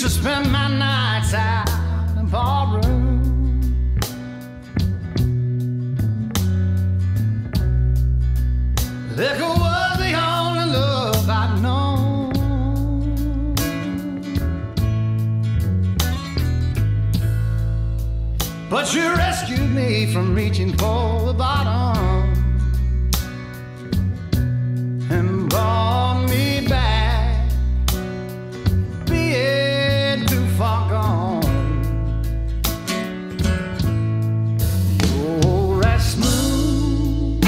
to spend my nights out in ballroom. Liquor was the only love I'd known. But you rescued me from reaching for the bottom and brought me back, being too far gone. You're as smooth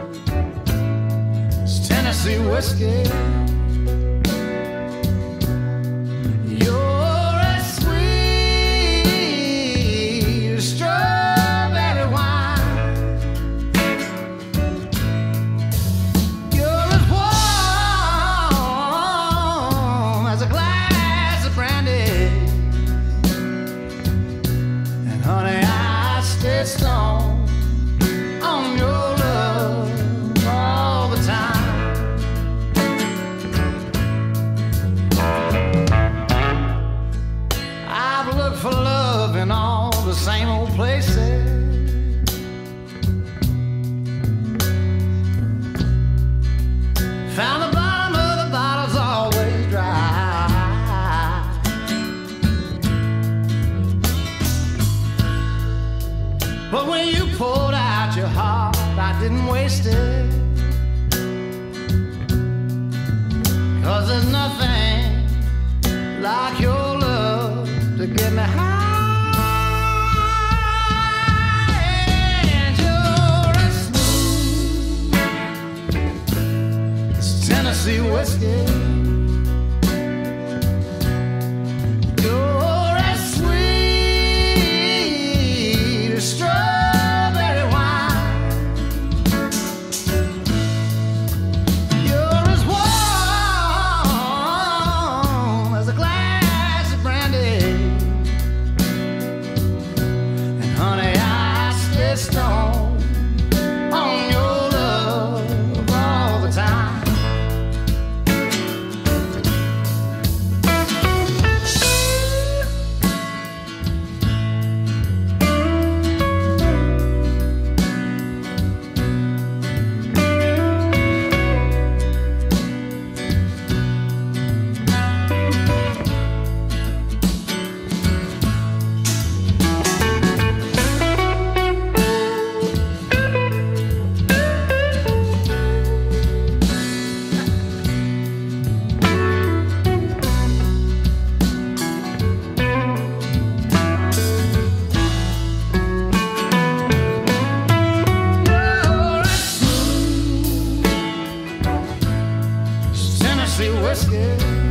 as Tennessee whiskey. You're as sweet as strawberry wine. You're as warm as a glass of brandy. And honey, I stay strong on your love all the time. I've looked for love in all the same old places. Found the bottom of the bottle's always dry. But when you poured out your heart, I didn't waste it. 'Cause there's nothing like your love to get me high. And you're as smooth as Tennessee whiskey. You're as sweet as strawberry wine. You're as warm as a glass of brandy. And honey, I stay strong on your love all the time. Tennessee whiskey.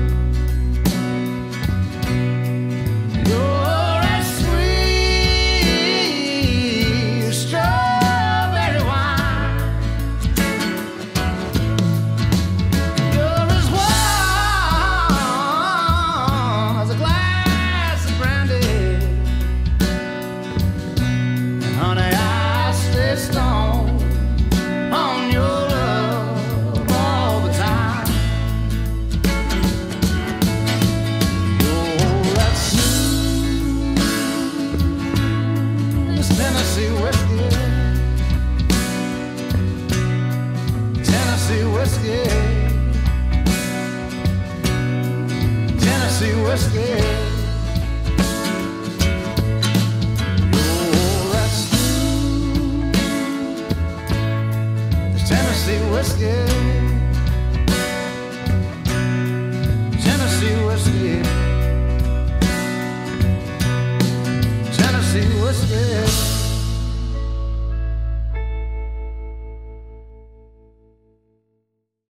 You're as sweet as strawberry wine. You're as warm as a glass of brandy. And honey, I stay strong on your love all the time. Tennessee whiskey, Tennessee whiskey, Tennessee whiskey.